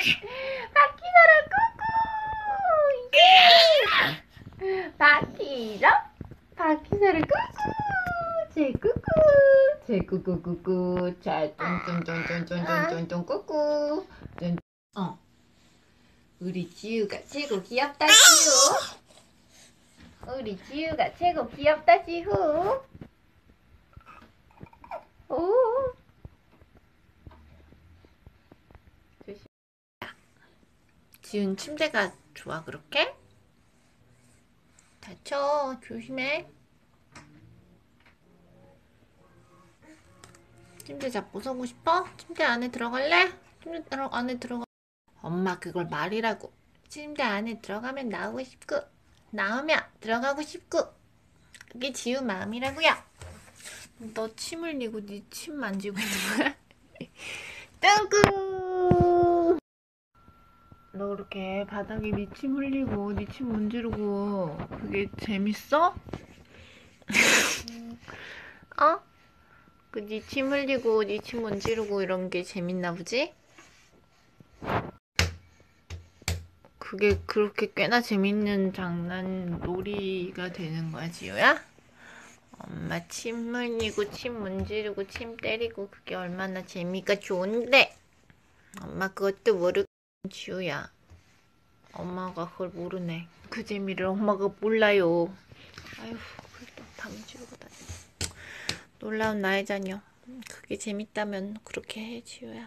바퀴더라 꾸꾸. 바퀴라 바퀴살을 꾸꾸. 제 꾸꾸. 제 꾸꾸꾸꾸. 자 쫀쫀쫀쫀쫀쫀쫀쫀 꾸꾸. 우리 지우가 최고 귀엽다 지우. 우리 지우가 최고 귀엽다 지우. 오. 조심. 지훈 침대가 좋아 그렇게? 다쳐 조심해. 침대 잡고 서고 싶어? 침대 안에 들어갈래? 침대 안에 들어가. 엄마 그걸 말이라고. 침대 안에 들어가면 나오고 싶고 나오면 들어가고 싶고 그게 지훈 마음이라고요. 너 침 흘리고 네 침 만지고 있는 거야? 뚱꾸. 너 그렇게 바닥에 네 침 흘리고 네 침 문지르고 그게 재밌어? 어? 그 네 침 흘리고 네 침 문지르고 이런 게 재밌나 보지? 그게 그렇게 꽤나 재밌는 장난 놀이가 되는 거야 지우야? 엄마 침 흘리고 침 문지르고 침 때리고 그게 얼마나 재미가 좋은데 엄마 그것도 모르고. 지우야 엄마가 그걸 모르네. 그 재미를 엄마가 몰라요. 아휴 그걸 또 다 문지르고 다녀. 놀라운 나의 자녀. 그게 재밌다면 그렇게 해 지우야.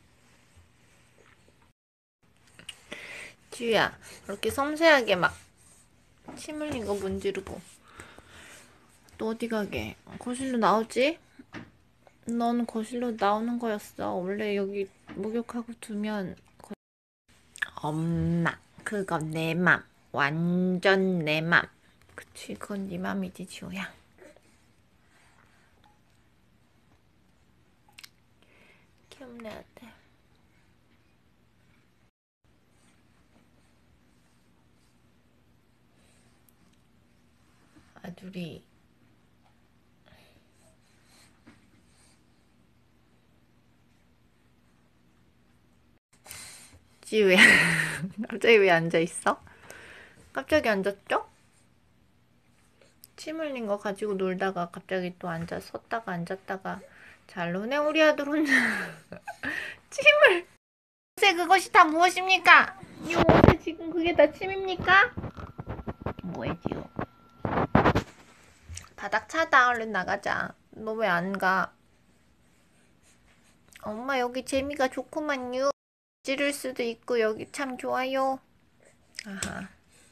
지우야 그렇게 섬세하게 막 침 흘린 거 문지르고 또 어디 가게? 거실로 나오지? 넌 거실로 나오는 거였어. 원래 여기 목욕하고 두면 엄마 그건 내 맘. 완전 내 맘. 그치 그건 네 맘이지 지호야. 귀엽네 아들. 아들이 지우야 갑자기 왜 앉아있어? 갑자기 앉았죠? 침 흘린 거 가지고 놀다가 갑자기 또 섰다가 앉았다가 잘 노네 우리 아들 혼자. 침을 옷에 그것이 다 무엇입니까? 이 옷에 지금 그게 다 침입니까? 뭐해 지우. 바닥 차다 얼른 나가자. 너 왜 안 가? 엄마 여기 재미가 좋구만요. 찌를 수도 있고 여기 참 좋아요. 아하.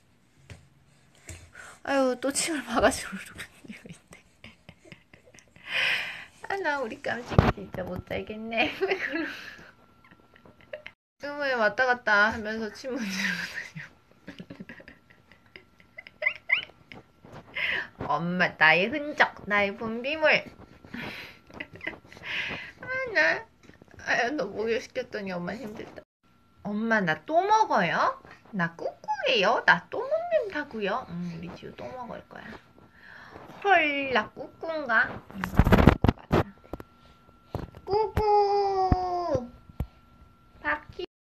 아유 또 침을 바가지로 누르고 있네. 아 나 우리 깜찍이 진짜 못 살겠네. 왜 그러? 왜 왔다 갔다 하면서 침을 누르고 다녀. 엄마 나의 흔적 나의 분비물. 아유 너 목욕시켰더니 엄마 힘들다. 엄마 나 또 먹어요? 나 꾸꾸예요? 나 또 먹는다고요? 우리 지우 또 먹을 거야. 헐 나 꾸꾸인가? 꾸꾸 바퀴